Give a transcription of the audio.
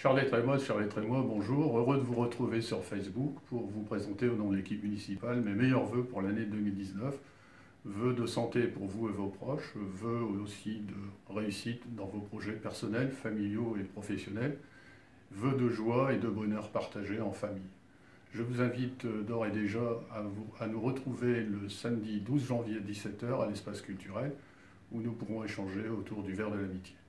Charles Trémois, bonjour. Heureux de vous retrouver sur Facebook pour vous présenter au nom de l'équipe municipale mes meilleurs vœux pour l'année 2019. Vœux de santé pour vous et vos proches, vœux aussi de réussite dans vos projets personnels, familiaux et professionnels, vœux de joie et de bonheur partagés en famille. Je vous invite d'ores et déjà à nous retrouver le samedi 12 janvier à 17 h à l'espace culturel où nous pourrons échanger autour du verre de l'amitié.